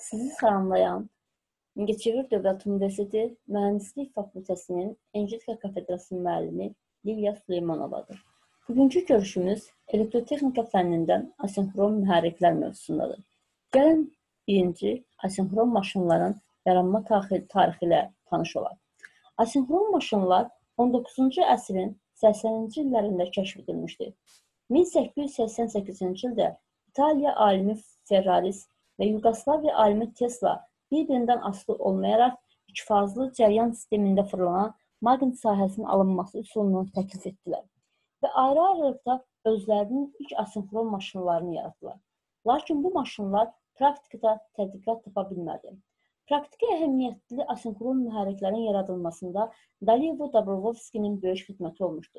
Sizi salamlayan Mingəçevir Dövlət Universiteti Mühəndislik Fakültəsinin Energetika Kafedrasının müəllimi Liliya Süleymanovadır. Bugünkü görüşümüz elektrotexnika fənnindən asinxron mühərriklər mövzusundadır. Gəlin birinci asinxron maşınların yaranma tarixi ilə tanış olaq. Asinxron maşınlar 19-cu əsrin 80-ci illərində kəşf edilmişdir. 1888-ci ildə İtaliya alimi Ferraris və Yugoslaviya alimi Tesla bir-birindən asılı olmayaraq ikifazlı cəryan sistemində fırlanan maqnit sahəsinin alınması üsulunu təklif etdilər və ayrı-ayrılıqda özlərinin ilk asinxron maşınlarını yaratdılar. Lakin bu maşınlar praktikada tədqiqat tapa bilmədi. Praktiki əhəmiyyətli asinxron mühərriklərin yaradılmasında Dalivo Dobrovolskinin böyük xidməti olmuşdur.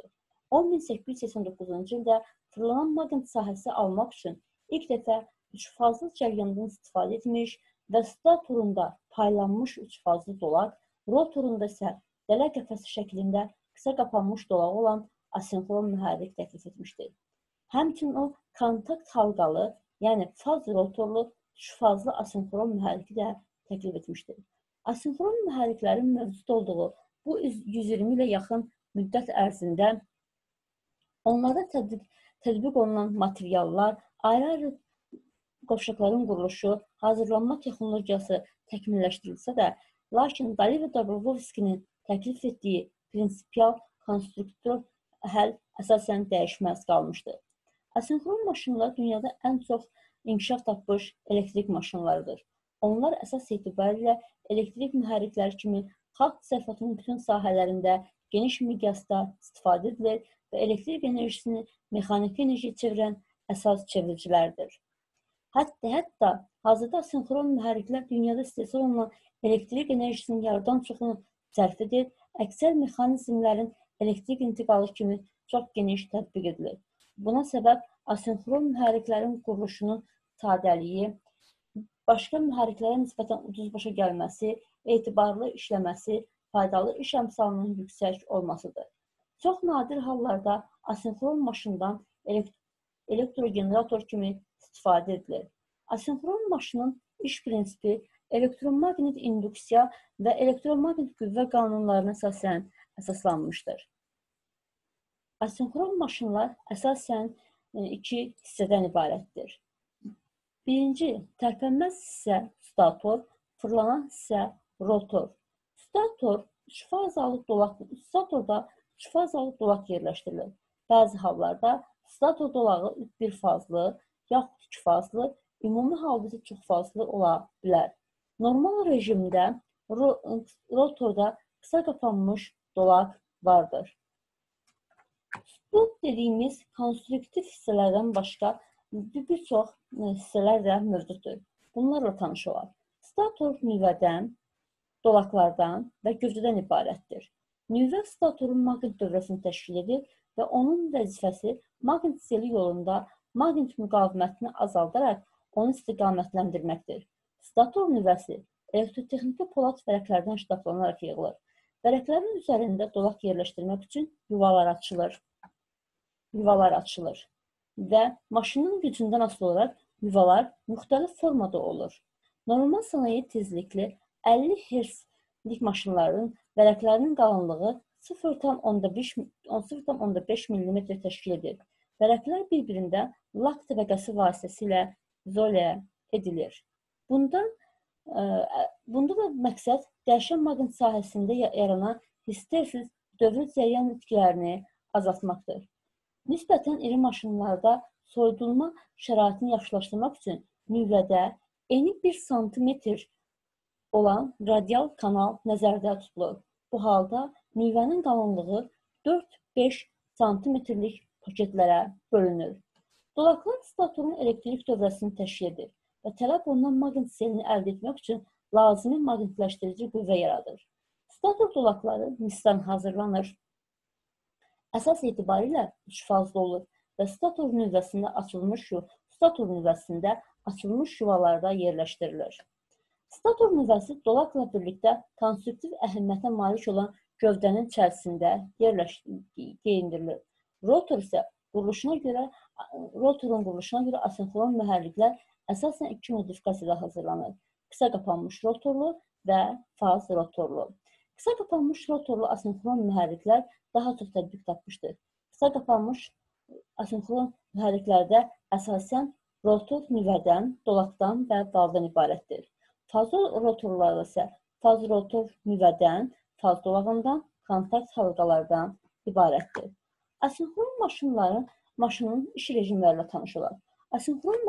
1889-cu ildə fırlanan maqnit sahəsi almaq üçün ilk dəfə üçfazlı cəryandan istifadə etmiş və statorunda paylanmış üçfazlı dolaq, rotorunda isə dələ qəfəsi şəklində qısa qapanmış dolaq olan asinxron mühərrik təklif etmişdir. Həmçinin o, kontakt halqalı, yəni faz rotorlu üçfazlı asinxron mühərriki də təklif etmişdir. Asinxron mühərriklərin mövcud olduğu bu 120 ilə yaxın müddət ərzində onlarda tətbiq olunan materiallar, ayrı-ayrı qovşaqların quruluşu, hazırlanma texnologiyası təkmilləşdirilsə də, lakin Dalivo Dobrovolskinin təklif etdiyi prinsipial konstruktor həll əsasən dəyişməz qalmışdır. Asinxron maşınlar dünyada ən çox inkişaf tapmış elektrik maşınlarıdır. Onlar əsas etibarilə elektrik mühərrikləri kimi xalq təsərrüfatının bütün sahələrində geniş miqyasda istifadə edilir və elektrik enerjisini mexaniki enerjiyə çevirən əsas çeviricilərdir. Hətta hazırda asinxron mühərriklər dünyada istehsal olunan elektrik enerjisinin yarıdan çoxunu sərf edir, əksər mexanizmlərin elektrik intiqalı kimi çox geniş tətbiq edilir. Buna səbəb asinxron mühərriklərin quruluşunun sadəliyi, başqa mühərriklərə nisbətən ucuz başa gəlməsi, etibarlı işləməsi, faydalı iş əmsalının yüksək olmasıdır. Çox nadir hallarda asinxron maşından elektrogenerator kimi istifadə edilir. Asinxron maşının iş prinsipi elektromaqnit induksiya və elektromaqnit qüvvə qanunlarına əsaslanmışdır. Asinxron maşınlar əsasən iki hissədən ibarətdir. Birinci, tərpənməz hissə stator, fırlanan hissə rotor. Statorda üçfazalı dolaq yerləşdirilir. Bəzi hallarda stator dolağı bir fazlı, yaxud iki fazlı, ümumi halda isə çox fazlı ola bilər. Normal rejimdə rotorda qısa qapanmış dolaq vardır. Bu dediyimiz konstruktiv hissələrdən başqa bir çox hissələr də mövcuddur. Bunlarla tanış olaq. Stator nüvədən, dolaqlardan və gövdədən ibarətdir. Nüvə statorun maqnit dövrəsini təşkil edir və onun vəzifəsi maqnit seli yolunda maqnit müqavimətini azaldaraq onu istiqamətləndirməkdir. Stator nüvəsi elektrotexniki polad vərəqlərdən ştablanaraq yığılır. Vərəqlərin üzərində dolaq yerləşdirmək üçün yuvalar açılır və maşının gücündən asılı olaraq yuvalar müxtəlif formada olur. Normal sənaye tezlikli 50 Hz-lik maşınların vərəqlərinin qalınlığı 0,5 mm təşkil edir. Vərəqlər bir-birində lak təbəqəsi vasitəsilə izolyə edilir. Bunda da məqsəd dəyişən maqnit sahəsində yaranan histersiz dövri cəryan itkilərini azaltmaqdır. Nisbətən iri maşınlarda soyudulma şəraitini yaxşılaşdırmaq üçün nüvədə eni 1 sm olan radial kanal nəzərdə tutulur. Bu halda nüvənin qalınlığı 4-5 sm-lik paketlərə bölünür. Dolaqlar statorun elektrik dövrəsini təşkil edir və tələb olunan maqnit selini əldə etmək üçün lazımi maqnitləşdirici qüvvə yaradır. Stator dolaqları misdən hazırlanır. Əsas etibarilə üçfazlı olur və stator nüvəsində açılmış yuvalarda yerləşdirilir. Stator nüvəsi dolaqla birlikdə konstruktiv əhəmiyyətə malik olan gövdənin içərisində geyindirilir. Rotorun quruluşuna görə asinxron mühərriklər əsasən iki modifikasiyada hazırlanır. qısa qapanmış rotorlu və faz rotorlu. Qısa qapanmış rotorlu asinxron mühərriklər daha çox tətbiq tapmışdır. Qısa qapanmış asinxron mühərriklərdə əsasən rotor nüvədən, dolaqdan və valdan ibarətdir. Faz rotorlarda isə faz rotor nüvədən, faz dolağından, kontakt halqalardan ibarətdir. Asinxron maşının iş rejimləri ilə tanış olaq. Asinxron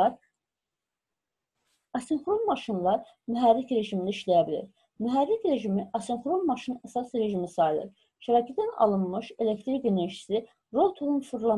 maşınlar mühərrik rejimində işləyə bilir. Mühərrik rejimi asinxron maşının əsas rejimi sayılır. Şəbəkədən alınmış elektrik enerjisi rotorda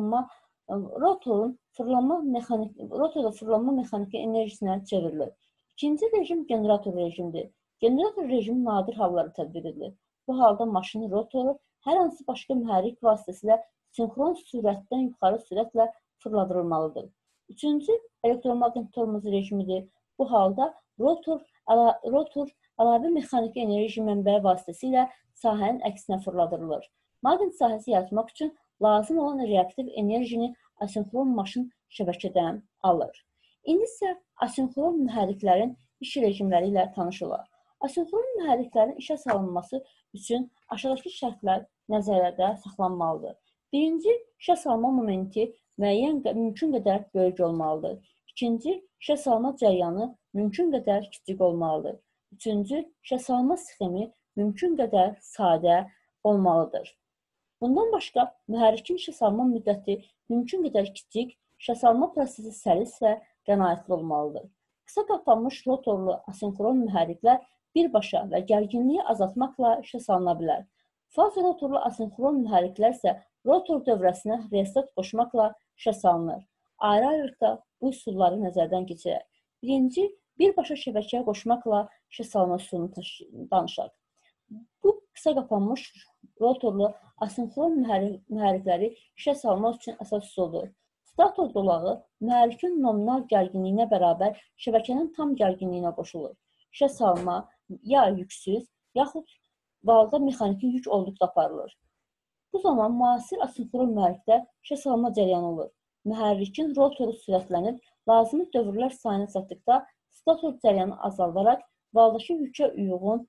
fırlanma mexaniki enerjisinə çevrilir. İkinci rejim generator rejimidir. Generator rejimi nadir hallarda tətbiq edilir. Bu halda maşının rotoru hər hansı başqa mühərrik vasitəsilə sinxron sürətdən yuxarı sürətlə fırladılmalıdır. Üçüncü elektromaqnit tormoz rejimidir. Bu halda rotor əlavə mexaniki enerji mənbəyi vasitəsilə sahənin əksinə fırladılır. Maqnit sahəsi yaratmaq üçün lazım olan reaktiv enerjini asinxron maşın şəbəkədən alır. İndi isə asinxron mühərriklərin iş rejimləri ilə tanış olaq. Asinxron mühərriklərin işə salınması üçün aşağıdakı şərtlər nəzərdə saxlanmalıdır. Birinci, işə salma momenti mümkün qədər böyük olmalıdır. İkinci, işə salma cəryanı mümkün qədər kiçik olmalıdır. Üçüncü, işə salma sxemi mümkün qədər sadə olmalıdır. Bundan başqa, mühərrikin işə salma müddəti mümkün qədər kiçik, işə salma prosesi səlis və qənaətli olmalıdır. Qısa qapanmış rotorlu asinxron mühərriklər birbaşa və gərginliyi azaltmaqla işə salına bilər. Faz rotorlu asinxron mühərriklər isə rotor dövrəsinə reset qoşmaqla işə salınır. Ayrı-ayrılıqda bu üsulları nəzərdən keçirək. Birinci, birbaşa şəbəkəyə qoşmaqla işə salma üsulunu danışaq. Bu qısa qapanmış rotorlu asinxron mühərrikləri işə salmaq üçün əsas üsuldur. Stator dolağı mühərrikin nominal gərginliyinə bərabər şəbəkənin tam gərginliyinə qoşulur. İşə salma ya yüksüz, yaxud valda mexaniki yük olduqda aparılır. Bu zaman müasir asinxron mühərrikdə işə salma cəryanı olur. Mühərrikin rotoru sürətlənib, lazımi dövrlər sayına çatdıqda stator cəryanı azaldaraq valdakı yükə uyğun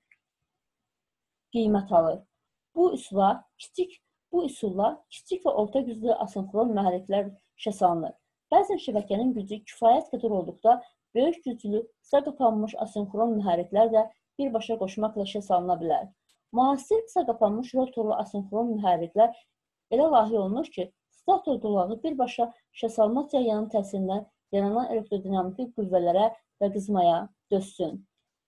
qiymət alır. Bu üsulla kiçik və orta güclü asinxron mühərriklər işə salınır. Bəzən şəbəkənin gücü kifayət qədər olduqda böyük güclü, qısa qapanmış asinxron mühərriklər də birbaşa qoşmaqla işə salına bilər. Müasir qısa qapanmış rotorlu asinxron mühərriklər elə layihə olunur ki, stator dolağı birbaşa işə salma cəryanının təsirindən yaranan elektrodinamiki qüvvələrə və qızmaya dözsün.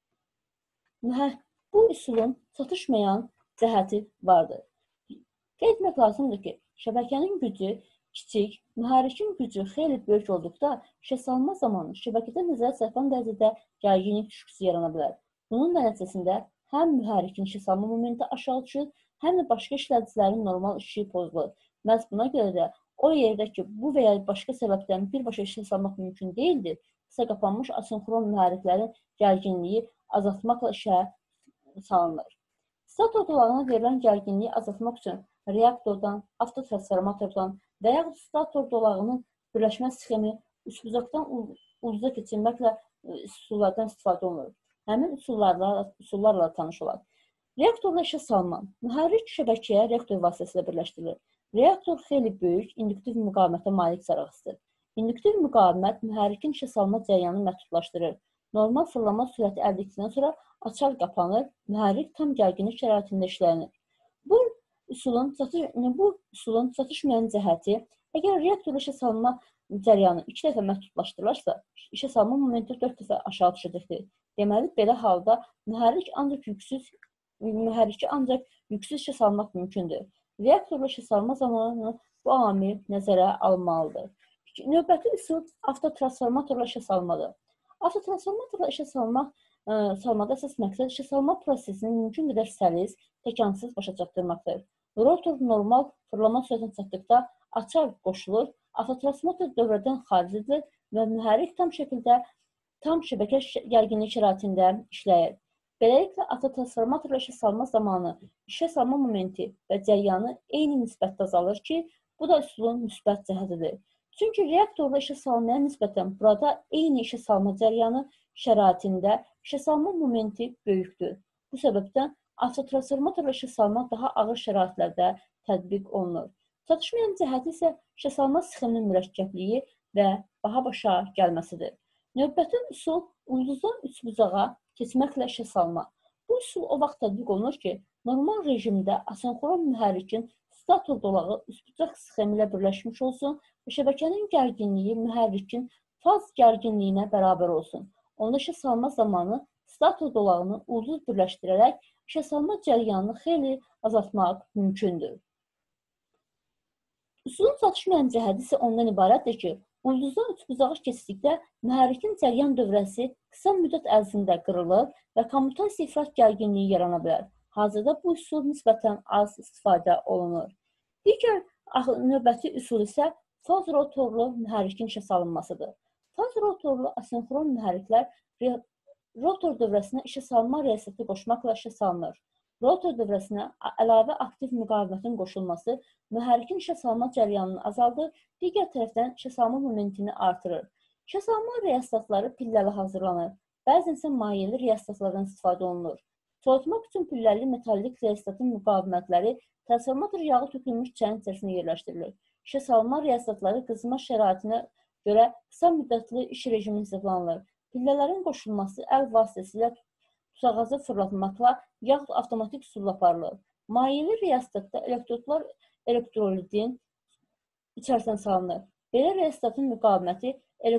Bu üsulun çatışmayan cəhəti vardır. Qeyd etmək lazımdır ki, şəbəkənin gücü kiçik, mühərrikin gücü xeyli böyük olduqda işə salma zamanı şəbəkədə nəzərə çarpan dərəcədə gərginlik düşküsü yarana bilər. Bunun nəticəsində həm mühərrikin işə salma momenti aşağı düşür, həm də başqa işlədicilərin normal işi pozulur. Məhz buna görə də o yerdə ki, bu və ya başqa səbəbdən birbaşa işə salmaq mümkün deyildir, qısa qapanmış asinxron mühərriklərin gərginliyi azaltmaqla işə salınır. Stator dolağına verilən gərginliyi azaltmaq üçün reaktordan, avtotransformatordan və yaxud stator dolağının birləşmə sxemi üçbucaqdan ulduza keçirməklə üsullardan istifadə olunur. Həmin üsullarla tanış olaq. Reaktorla işə salma. Mühərrik şəbəkəyə reaktor vasitəsilə birləşdirilir. Reaktor xeyli böyük, induktiv müqavimətə malik sarğısıdır. İnduktiv müqavimət mühərrikin işə salma cəryanını məhdudlaşdırır. Normal fırlama sürəti əldə etdikdən sonra açar qapanır, mühərrik tam gərginlik şəraitində işlənir. Bu üsulun çatışmayan cəhəti, əgər reaktorla işə salma cəryanı 2 dəfə məhdudlaşdırılarsa, işə salma momenti 4 dəfə aşağı düşəcəkdir. Deməli, belə halda mühərriki ancaq yüksüz işə salmaq mümkündür. Reaktorla işə salma zamanı bu amil nəzərə alınmalıdır. Növbəti üsul avtotransformatorla işə salmadır. Avtotransformatorla işə salmada əsas məqsəd işə salma prosesini mümkün qədər səlis, təkansız başa çatdırmaqdır. Rotor normal fırlama sürətinə çatdıqda açar qoşulur, avtotransformator dövrədən xaric edilir və mühərrik tam şəbəkə gərginlik şəraitində işləyir. Beləliklə, avtotransformatorla işə salma zamanı işə salma momenti və cəryanı eyni nisbətdə azalır ki, bu da üsulun müsbət cəhətidir. Çünki reaktorla işə salmaya nisbətən burada eyni işə salma cəryanı şəraitində işə salma momenti böyükdür. Bu səbəbdən avtotransformatorla işə salma daha ağır şəraitlərdə tətbiq olunur. Çatışmayan cəhəti isə işə salma sxeminin mürəkkəbliyi və baha başa gəlməsidir. Növbəti üsul ulduzdan üçbucağa keçməklə işə salma. Bu üsul o vaxt tətbiq olunur ki, normal rejimdə asenxron mühərrikin stator dolağı üçbucaq sxemi ilə birləşmiş olsun və şəbəkənin gərginliyi mühərrikin faz gərginliyinə bərabər olsun. Onda işə salma zamanı stator dolağını ulduz birləşdirərək işə salma cəryanını xeyli azaltmaq mümkündür. Üsulun çatışmayan cəhəti isə ondan ibarətdir ki, ulduzdan üçbucağa keçdikdə mühərrikin cəryan dövrəsi qısa müddət ərzində qırılır və kommutasiya ifrat gərginliyi yarana bilər. Hazırda bu üsul nisbətən az istifadə olunur. Digər növbəti üsul isə faz rotorlu mühərrikin işə salınmasıdır. Faz rotorlu asenxron mühərriklər rotor dövrəsinə işə salma riasəti qoşmaqla işə salınır. Rotor dövrəsinə əlavə aktiv müqavimətin qoşulması mühərrikin işə salma cəryanını azaldır, digər tərəfdən işə salma momentini artırır. İşə salma riasatları pilləli hazırlanır. Bəzən isə mayeli riasatlardan istifadə olunur. Soğutmaq üçün pilləli metallik riasatın müqavimətləri transformator yağı tökülmüş çəyin içərisində yerləşdirilir. İşə salma riasatları qızma şəraitinə görə qısa müddətli iş rejimi hesablanılır. Pillələrin qoşulması əl vasitəsilə tutağazı fırlatmaqla yaxud avtomatik üsulla aparılır. Mayeli riasatda elektrodlar elektrolidin içərisinə salınır. Belə riasatın müqaviməti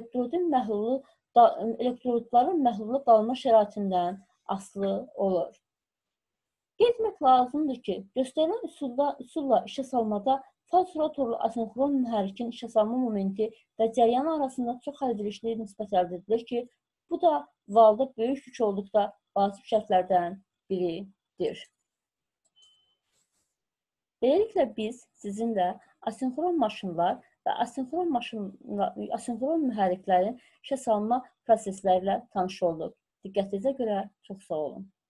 elektrodların məhlulda qalma şəraitindən asılı olur. Qeyd etmək lazımdır ki, göstərilən üsulla işə salmada faz rotorlu asenxron mühərrikin işə salma momenti və cəryan arasında çox əlverişli nisbət əldə edilir ki, bu da valda böyük yük olduqda vacib şərtlərdən biridir. Beləliklə biz sizinlə asenxron maşınlar və asenxron mühərriklərin işə salma prosesləri ilə tanış olduq. Diqqətinizə görə çox sağ olun.